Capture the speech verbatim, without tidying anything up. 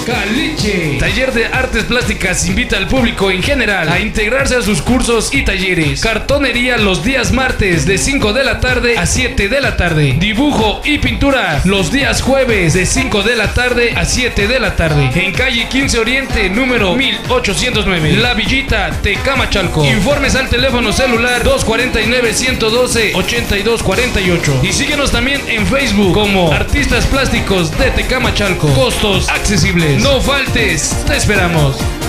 Caliche. Taller de Artes Plásticas invita al público en general a integrarse a sus cursos y talleres. Cartonería los días martes de cinco de la tarde a siete de la tarde. Dibujo y pintura los días jueves de cinco de la tarde a siete de la tarde. En calle quince Oriente, número mil ochocientos nueve. La Villita, Tecamachalco. Informes al teléfono celular dos cuatro nueve, uno uno dos, ocho dos cuatro ocho. Y síguenos también en Facebook como Artistas Plásticos de Tecamachalco. Costos accesibles. No faltes, te esperamos.